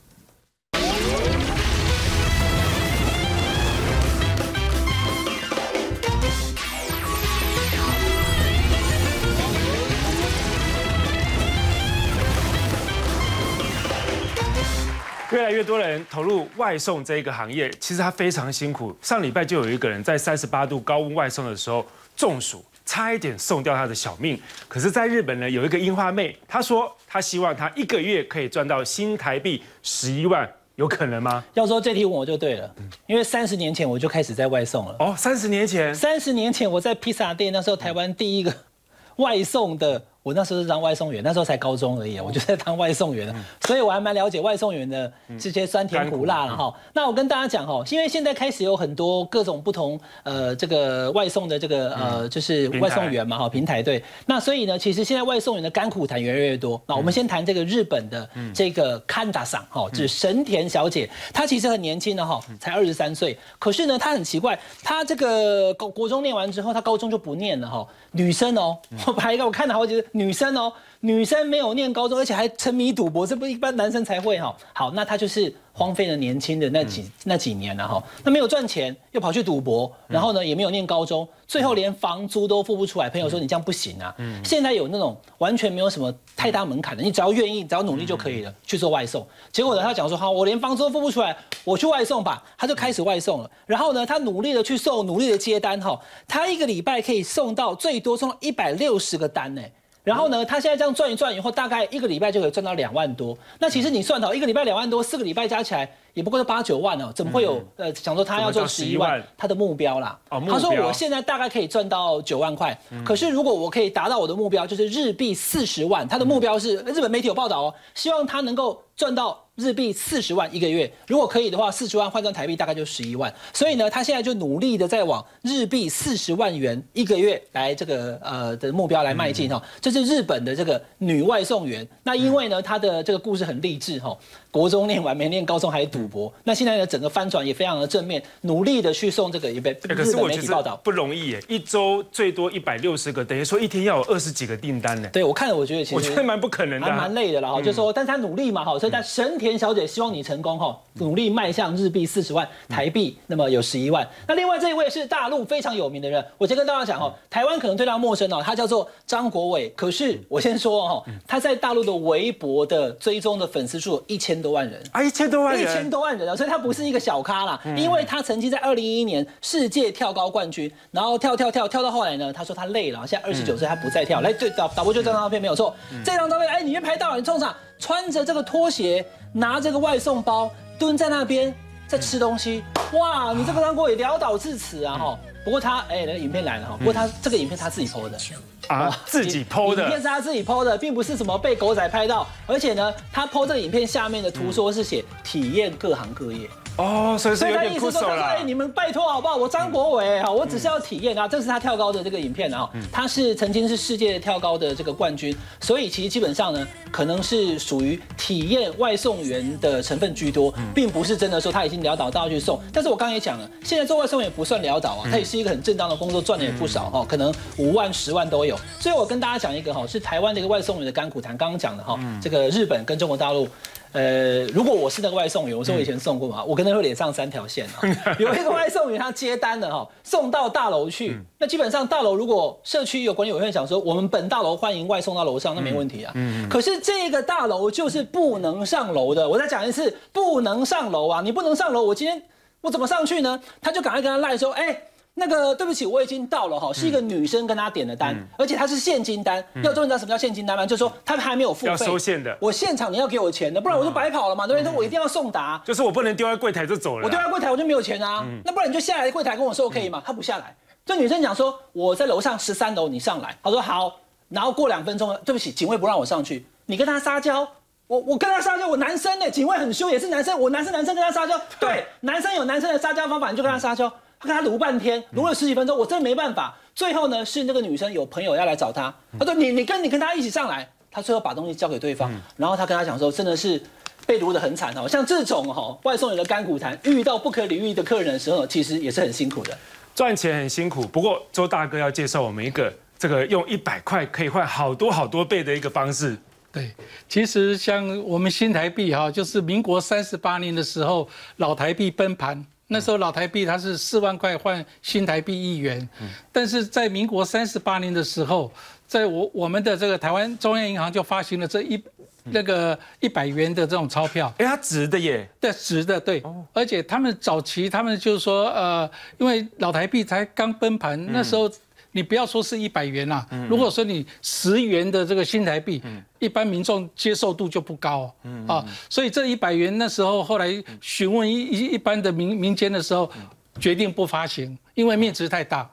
越来越多人投入外送这一个行业，其实他非常辛苦。上礼拜就有一个人在38度高温外送的时候中暑，差一点送掉他的小命。可是，在日本呢，有一个樱花妹，她说她希望她1个月可以赚到新台币11万，有可能吗？ 要说这题问我就对了，因为30年前我就开始在外送了。 哦，30年前 ，30年前我在披萨店，那时候台湾第一个外送的。我那时候是当外送员，那时候才高中而已，我就在当外送员的，所以我还蛮了解外送员的这些酸甜苦辣了哈。那我跟大家讲哈，因为现在开始有很多各种不同这个外送的这个就是外送员嘛哈平台对。那所以呢，其实现在外送员的甘苦谈越来越多。那我们先谈这个日本的这个勘达桑哈，就是神田小姐，她其实很年轻的哈，才23岁，可是呢，她很奇怪，她这个国中念完之后，她高中就不念了哈。女生哦，我看了好几个。女生哦，女生没有念高中，而且还沉迷赌博，这不一般男生才会哈。好，那她就是荒废了年轻的那几年了哈。那没有赚钱，又跑去赌博，然后呢也没有念高中，最后连房租都付不出来。朋友说你这样不行啊。现在有那种完全没有什么太大门槛的，你只要愿意，只要努力就可以了，去做外送。结果呢，他讲说好，我连房租都付不出来，我去外送吧。他就开始外送了。然后呢，他努力的去送，努力的接单哈。他1个礼拜可以送到最多送到160个单呢。然后呢，他现在这样赚一赚以后，大概1个礼拜就可以赚到2万多。那其实你算好，1个礼拜2万多，4个礼拜加起来也不过是8、9万哦，怎么会有想说他要做11万，他的目标啦。他说我现在大概可以赚到9万块，可是如果我可以达到我的目标，就是日币40万。他的目标是日本媒体有报道哦，希望他能够赚到日币40万1个月，如果可以的话，40万换算台币大概就11万。所以呢，他现在就努力的在往日币40万元1个月来这个的目标来迈进哈。这是日本的这个女外送员。那因为呢，她的这个故事很励志哈，国中念完没念高中还赌博，那现在呢整个翻转也非常的正面，努力的去送这个也被日本媒体报道。 不容易耶，1周最多160个，等于说1天要有20几个订单呢。 对我看了，我觉得蛮不可能的，还蛮累的啦哈。就说，但是他努力嘛哈，所以他神田小姐希望你成功哈，努力迈向日币40万台币，那么有11万。那另外这一位是大陆非常有名的人，我先跟大家讲哈，台湾可能对他陌生哦，他叫做张国伟。可是我先说哈，他在大陆的微博的追踪的粉丝数有1000多万人啊，1000多万人，1000 多万人啊，所以他不是一个小咖啦，因为他曾经在2011年世界跳高冠军，然后跳到后来呢，他说他累了，现在29岁他不再跳。来，对导播就这张照片没有错，这张照片哎，你先拍到了，你冲上。穿着这个拖鞋，拿这个外送包，蹲在那边在吃东西。哇，你这个张国伟潦倒至此啊哈！不过他那个影片来了哈，不过他这个影片他自己 PO 的啊，自己 PO 的， 影片是他自己 PO 的，并不是什么被狗仔拍到，而且呢，他 PO 这个影片下面的图说是写体验各行各业。 哦，所以他意思说，他说， 哎，你们拜托好不好？我张国伟哈，我只是要体验啊，这是他跳高的这个影片啊，他是曾经是世界跳高的这个冠军，所以其实基本上呢，可能是属于体验外送员的成分居多，并不是真的说他已经潦倒到去送。但是我刚刚也讲了，现在做外送也不算潦倒啊，他也是一个很正当的工作，赚的也不少哈，可能5万、10万都有。所以我跟大家讲一个哈，是台湾的一个外送员的甘苦谈，刚刚讲的哈，这个日本跟中国大陆。 如果我是那个外送员，我说我以前送过嘛，我可能会脸上3条线哦。有一个外送员他接单了哈，送到大楼去，那基本上大楼如果社区有管理委员想说，我们本大楼欢迎外送到楼上，那没问题啊。可是这个大楼就是不能上楼的，我再讲一次，不能上楼啊！你不能上楼，我今天我怎么上去呢？他就赶快跟他赖说，那个对不起，我已经到了哈，是一个女生跟他点的单，而且他是现金单。要知道什么叫现金单吗？就是说他还没有付费， 要收现的。 我现场你要给我钱的，不然我就白跑了嘛，对不对？我一定要送达， 就是我不能丢在柜台就走了。 我丢在柜台我就没有钱啊，那不然你就下来柜台跟我说可以吗？他不下来。这女生讲说我在楼上13楼，你上来。他说好，然后过2分钟，对不起，警卫不让我上去，你跟他撒娇。我跟他撒娇，我男生呢，警卫很凶，也是男生，我男生跟他撒娇，对，男生有男生的撒娇方法，你就跟他撒娇。他跟他撸半天，撸了10几分钟，我真的没办法。最后呢，是那个女生有朋友要来找他，他说你跟他一起上来。他最后把东西交给对方，然后他跟他讲说，真的是被撸得很惨哦。像这种外送员的甘苦谈，遇到不可理喻的客人的时候，其实也是很辛苦的。 赚钱很辛苦，不过周大哥要介绍我们一个这个用100块可以换好多倍的一个方式。 对，其实像我们新台币就是民国38年的时候，老台币崩盘。那时候老台币它是4万块换新台币1元，但是在民国38年的时候，在我们的这个台湾中央银行就发行了那个100元的这种钞票。 它直的耶？ 对，直的，对。而且他们早期他们就是说因为老台币才刚崩盘，那时候。你不要说是100元啦，如果说你10元的这个新台币，一般民众接受度就不高所以这100元那时候后来询问一般的民间的时候，决定不发行，因为面值太大，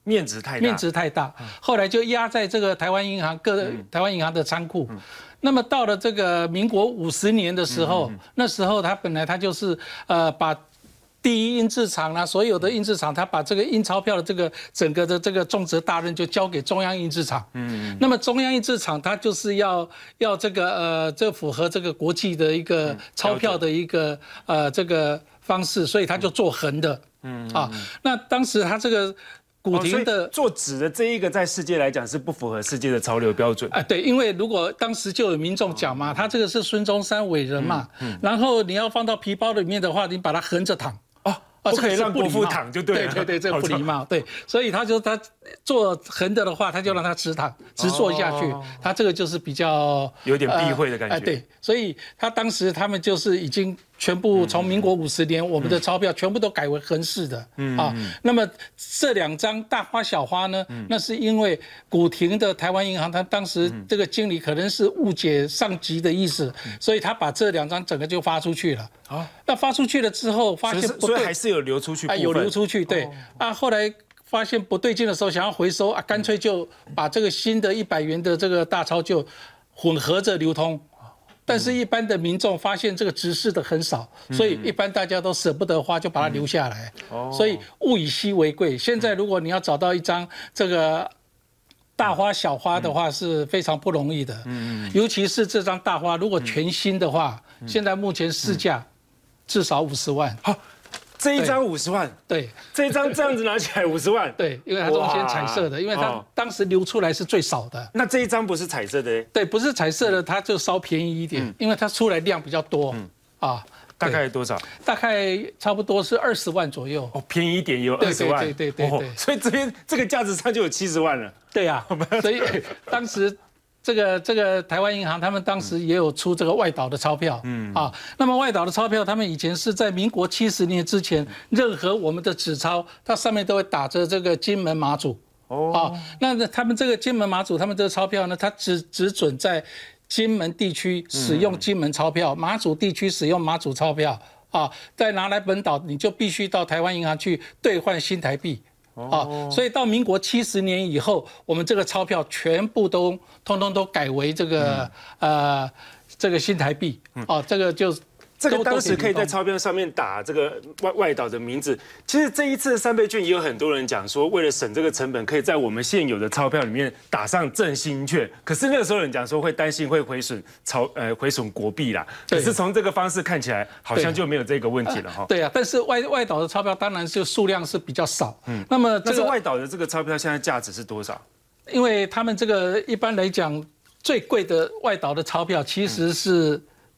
后来就压在这个台湾银行台湾银行的仓库。那么到了这个民国50年的时候，那时候他本来他就是把第一印制厂啦，所有的印制厂，他把这个印钞票的这个整个的这个重责大任就交给中央印制厂。那么中央印制厂它就是要这个这符合这个国际的一个钞票的一个这个方式，所以他就做横的。那当时他这个。古亭的做纸的这一个，在世界来讲是不符合世界的潮流标准对，因为如果当时就有民众讲嘛，他这个是孙中山伟人嘛，然后你要放到皮包里面的话，你把它横着躺。 不可以让国父躺就对了。 对，这不礼貌。对，所以他做横的话，他就让他直躺，直坐下去。他这个就是比较有点避讳的感觉。 对，所以他当时他们就是已经全部从民国50年，我们的钞票全部都改为横式的那么这2张大花小花呢，那是因为古亭的台湾银行，他当时这个经理可能是误解上级的意思，所以他把这2张整个就发出去了。那发出去了之后，发现不对， 所以还是有流出去部分。 有流出去，对后来发现不对劲的时候，想要回收干脆就把这个新的100元的这个大钞就混合着流通。但是，一般的民众发现这个直式的很少，所以一般大家都舍不得花，就把它留下来。所以物以稀为贵。现在如果你要找到一张这个大花小花的话，是非常不容易的。尤其是这张大花，如果全新的话，现在目前市价至少50万。 这一张50万， 对， 这一张这样子拿起来50万， 对，因为它中间彩色的，因为它当时流出来是最少的。 那这一张不是彩色的？ 对，不是彩色的，它就稍便宜一点，因为它出来量比较多大概多少？ 大概差不多是20万左右。 便宜一点也有20万。 对。 所以这个价值上就有70万了。 对呀，所以当时。这个台湾银行，他们当时也有出这个外岛的钞票，那么外岛的钞票，他们以前是在民国70年之前，任何我们的纸钞，它上面都会打着这个金门马祖，那他们这个金门马祖，他们这个钞票呢，它只准在金门地区使用金门钞票，马祖地区使用马祖钞票，再拿来本岛，你就必须到台湾银行去兑换新台币。所以到民国70年以后，我们这个钞票全部通通都改为这个新台币这个就这个当时可以在钞票上面打这个外岛的名字。其实这一次的3倍券也有很多人讲说，为了省这个成本，可以在我们现有的钞票里面打上振兴券。可是那个时候人讲说会担心会毁损国币啦。可是从这个方式看起来，好像就没有这个问题了哈。 对啊，但是外岛的钞票当然就数量是比较少。那么但是外岛的这个钞票现在价值是多少？ 因为他们这个一般来讲最贵的外岛的钞票其实是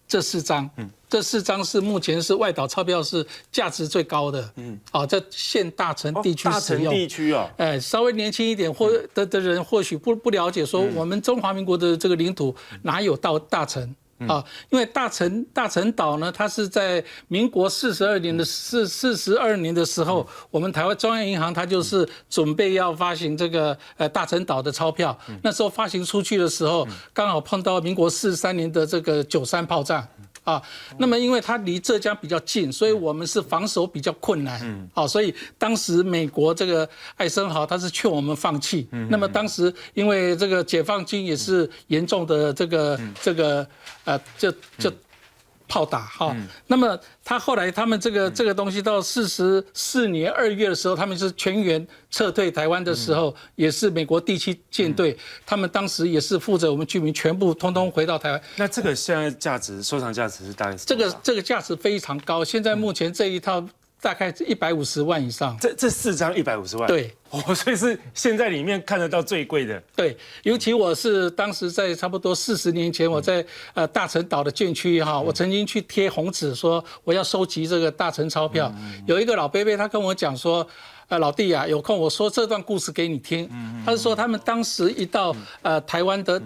这4张，这4张是目前是外岛钞票是价值最高的，在现大陈地区使用。 大陈地区哦， 稍微年轻一点的人或许不了解，说我们中华民国的这个领土哪有到大陈？因为大陈岛呢，它是在民国42年的时候，我们台湾中央银行它就是准备要发行这个大陈岛的钞票，那时候发行出去的时候，刚好碰到民国43年的这个93炮战。那么因为它离浙江比较近，所以我们是防守比较困难。所以当时美国这个艾森豪他是劝我们放弃。那么当时因为这个解放军也是严重的这个就炮打哈。那么后来他们这个东西到44年2月的时候，他们是全员撤退台湾的时候，也是美国第7舰队，他们当时也是负责我们居民全部通通回到台湾。 那这个现在收藏价值是大概是这个价值非常高，现在目前这一套大概150万以上。 这4张150万。 对。 所以是现在里面看得到最贵的。 对，尤其我是当时在差不多40年前，我在大陈岛的眷区哈，我曾经去贴红纸说我要收集这个大陈钞票。有一个老伯伯他跟我讲说，老弟啊，有空我说这段故事给你听。他是说他们当时一到台湾的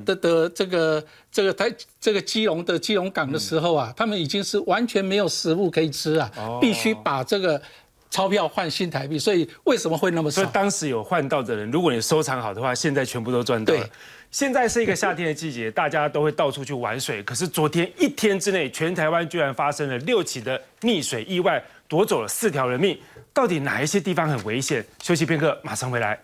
这个基隆港的时候啊，他们已经是完全没有食物可以吃啊，必须把这个钞票换新台币，所以为什么会那么少？ 所以当时有换到的人，如果你收藏好的话，现在全部都赚到了。现在是一个夏天的季节，大家都会到处去玩水。可是昨天1天之内，全台湾居然发生了6起的溺水意外，夺走了4条人命。到底哪一些地方很危险？休息片刻，马上回来。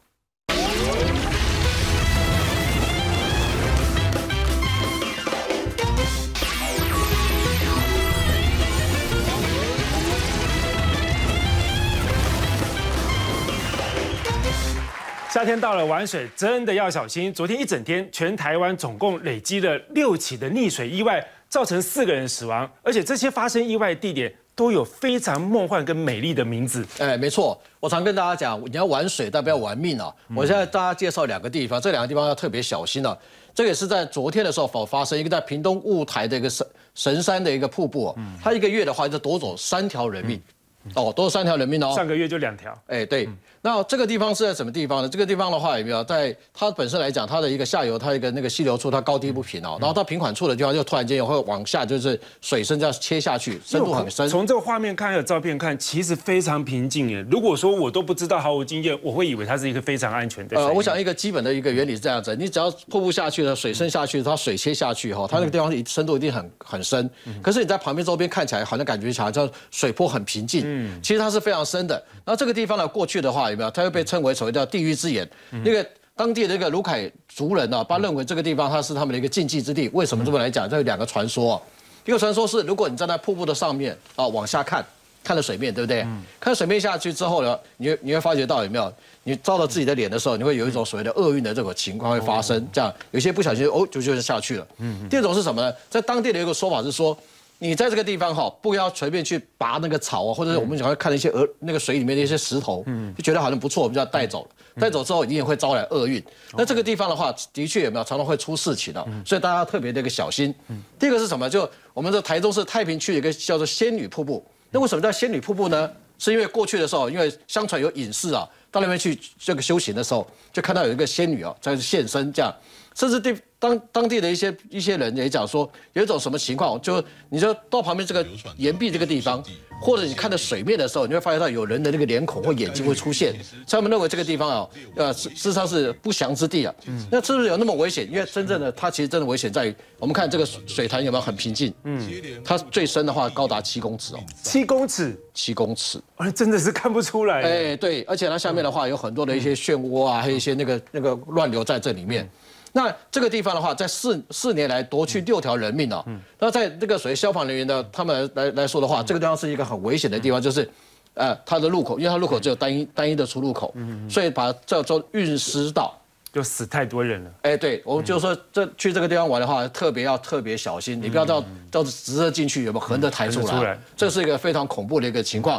夏天到了，玩水真的要小心。昨天一整天，全台湾总共累积了6起的溺水意外，造成4个人死亡，而且这些发生意外的地点都有非常梦幻跟美丽的名字。 没错，我常跟大家讲，你要玩水，但不要玩命啊！我现在大家介绍2个地方，这2个地方要特别小心啊。这个也是在昨天的时候发生一个在屏东雾台的一个神山的一个瀑布，它1个月的话就夺走3条人命。多3条人命哦。 上个月就2条。 对。那这个地方是在什么地方呢？这个地方的话有没有在它本身来讲，它的一个下游，它一个那个溪流处，它高低不平然后它平缓处的地方就突然间会往下，就是水深这样切下去，深度很深。 从这个画面看还有照片看，其实非常平静耶。如果说我都不知道，毫无经验，我会以为它是一个非常安全的。 我想一个基本的一个原理是这样子，你只要瀑布下去了，水深下去，它水切下去它那个地方深度一定很深。可是你在旁边周边看起来好像感觉好像水波很平静，其实它是非常深的。然后这个地方呢，过去的话有没有？它会被称为所谓的地狱之眼。那个当地的那个卢凯族人他认为这个地方它是他们的一个禁忌之地。为什么这么来讲？这有2个传说。一个传说是，如果你站在瀑布的上面往下看着水面，对不对？看水面下去之后呢，你会发觉到有没有？你照到自己的脸的时候，你会有一种所谓的厄运的这种情况会发生。这样有些不小心就下去了。第2种是什么呢？在当地的一个说法是说，你在这个地方不要随便去拔那个草或者是我们想要看一些那个水里面的一些石头，就觉得好像不错，我们就要带走了。带走之后，你也会招来厄运。那这个地方的话，的确有没有常常会出事情的，所以大家要特别的一个小心。第2个是什么？就我们的台中市太平区有一个叫做仙女瀑布。那为什么叫仙女瀑布呢？是因为过去的时候，因为相传有隐士到那边去这个修行的时候，就看到有一个仙女在现身这样。甚至当地的一些人也讲说，有一种什么情况，就你就到旁边这个岩壁这个地方，或者你看到水面的时候，你会发现到有人的那个脸孔或眼睛会出现，所以他们认为这个地方事实上是不祥之地啊。那是不是有那么危险？因为真正的它其实真的危险在于，我们看这个水潭有没有很平静？它最深的话高达7公尺 7公尺 ，7公尺， 真的是看不出来。 对，而且它下面的话有很多的一些漩涡还有一些那个乱流在这里面。那这个地方的话，在4年来夺去6条人命那在这个所谓消防人员的他们来说的话，这个地方是一个很危险的地方，就是它的入口，因为它入口只有单一的出入口，所以把它叫做运尸道， 就死太多人了。 对，我们就说去这个地方玩的话，特别小心，你不要到直接进去，有没有横着抬出来？这是一个非常恐怖的一个情况。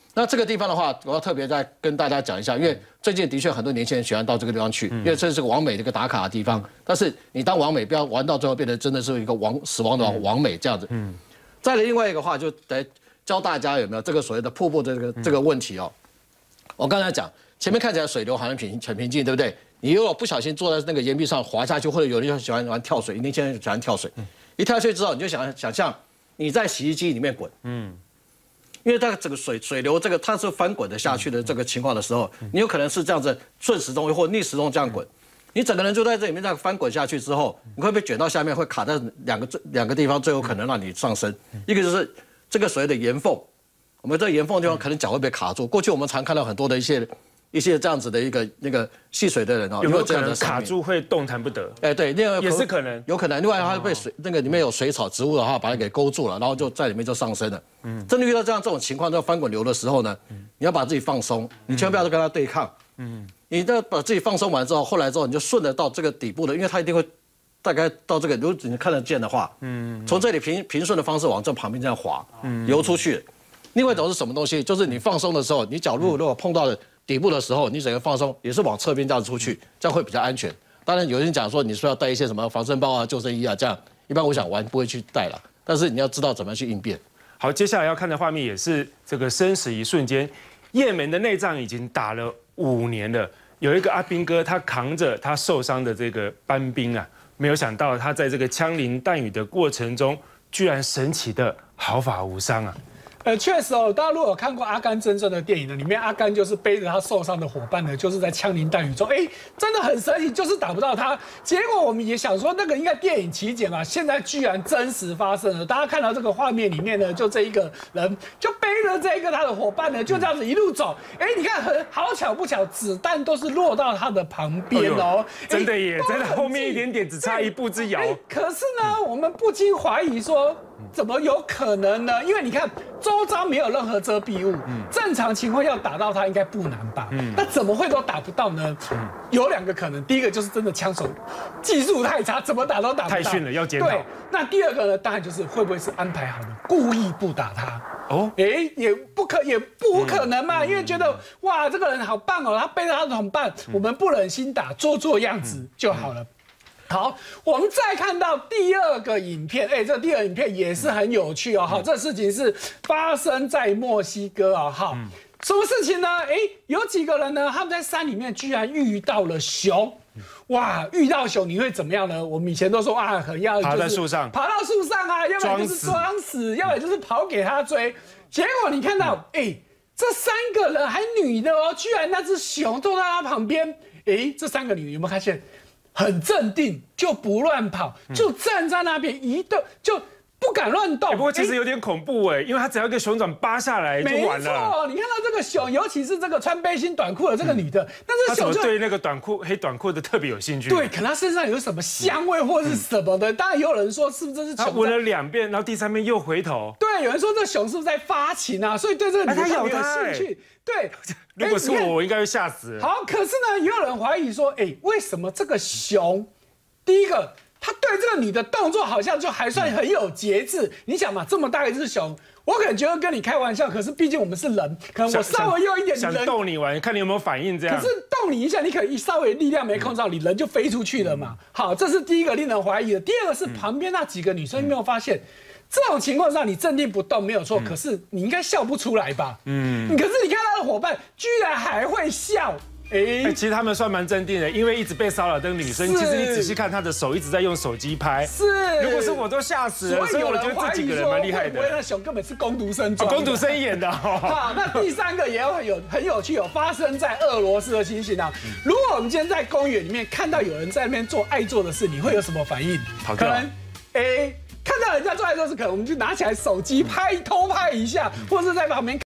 那这个地方的话，我要特别再跟大家讲一下，因为最近的确很多年轻人喜欢到这个地方去，因为这是个网美的一个打卡的地方。但是你当网美，不要玩到最后变得真的是一个死亡的网美这样子。再来另外一个话，就来教大家有没有这个所谓的瀑布的这个问题哦。我刚才讲前面看起来水流好像很平静，对不对？你如果不小心坐在那个岩壁上滑下去，或者有人喜欢玩跳水，年轻人喜欢跳水，一跳下去之后，你就想象你在洗衣机里面滚，因为它整个水流它是翻滚的下去的这个情况的时候，你有可能是这样子顺时钟或逆时钟这样滚，你整个人就在这里面这样翻滚下去之后，你会被卷到下面，会卡在两个地方，最有可能让你上升。一个就是这个所谓的岩缝，我们这个岩缝的地方可能脚会被卡住。过去我们常看到很多的一些这样子的那个戏水的人哦， 有没有可能卡住会动弹不得？ 哎，对，另外也是可能， 有可能。另外它被那个里面有水草植物的话，把它给勾住了，然后就在里面就上升了。真的遇到这种情况，这翻滚流的时候呢，你要把自己放松，你千万不要跟它对抗。你的把自己放松完之后，后来之后你就顺着到这个底部的，因为它一定会大概到这个，如果你看得见的话，从这里平顺的方式往这旁边这样滑，游出去。另外一种是什么东西？就是你放松的时候，你脚如果碰到了底部的时候，你整个放松也是往侧边这样出去，这样会比较安全。当然有人讲说你说要带一些什么防身包啊、救生衣啊，这样一般我想玩不会去带了，但是你要知道怎么样去应变。 好，接下来要看的画面也是这个生死一瞬间，也门的内战已经打了5年了，有一个阿兵哥他扛着他受伤的这个班兵啊，没有想到他在这个枪林弹雨的过程中，居然神奇的毫发无伤啊。 确实哦，大家如果有看过《阿甘正传》的电影呢，里面阿甘就是背着他受伤的伙伴呢，就是在枪林弹雨中，真的很神奇，就是打不到他。结果我们也想说，那个应该电影奇景嘛，现在居然真实发生了。大家看到这个画面里面呢，就这一个人就背着这个他的伙伴呢，就这样子一路走。你看好巧不巧，子弹都是落到他的旁边哦。 真的耶，真的后面一点点，只差一步之遥。 可是呢，我们不禁怀疑说，怎么有可能呢？因为你看周遭没有任何遮蔽物，正常情况要打到他应该不难吧？那怎么会都打不到呢？有2个可能，第一个就是真的枪手技术太差，怎么打都打不到， 太逊了，要检讨。 对，那第2个呢，当然就是会不会是安排好的，故意不打他？也不可能嘛，因为觉得哇，这个人好棒哦，他背着他的同伴，我们不忍心打，做样子就好了。好，我们再看到第2个影片，这第2个影片也是很有趣哦。好，这事情是发生在墨西哥啊。好，什么事情呢？有几个人呢，他们在山里面居然遇到了熊。哇，遇到熊你会怎么样呢？我们以前都说啊，要爬在树上， 爬到树上啊，要不然就是装死，要不然就是跑给他追。结果你看到，这3个人还女的哦，居然那只熊坐在他旁边。这3个女的有没有发现？很镇定，就不乱跑，就站在那边一动，就不敢乱动。 不过其实有点恐怖因为他只要一个熊掌扒下来就完了。 没错，你看到这个熊，尤其是这个穿背心短裤的这个女的，那这熊就对那个黑短裤的特别有兴趣。 对，可能她身上有什么香味或是什么的。当然也有人说，是不是这是熊？ 他闻了2遍，然后第3遍又回头。 对，有人说这熊是不是在发情啊？所以对这个女的特别有兴趣。对， 如果是我应该会吓死。 好，可是呢，也有人怀疑说，为什么这个熊，第一个，他对这个女的动作好像就还算很有节制。你想嘛，这么大一只熊，我可能觉得跟你开玩笑，可是毕竟我们是人，可能我稍微用一点想逗你玩，看你有没有反应这样。 可是逗你一下，你可能稍微力量没控制到，你人就飞出去了嘛。好，这是第一个令人怀疑的。第2个是旁边那几个女生，有没有发现？这种情况下，你镇定不动没有错，可是你应该笑不出来吧？可是你看他的伙伴居然还会笑， 其实他们算蛮镇定的，因为一直被骚扰的女生，其实你仔细看她的手一直在用手机拍。 是， 如果是我都吓死了，所以我觉得这几个人蛮厉害的。 那熊根本是工读生装， 工读生演的。 好，那第3个也很有趣，发生在俄罗斯的情形啊。如果我们今天在公园里面看到有人在那边做爱做的事，你会有什么反应？可能看到人家做爱做的事，可能我们就拿起来手机偷拍一下，或者是在旁边。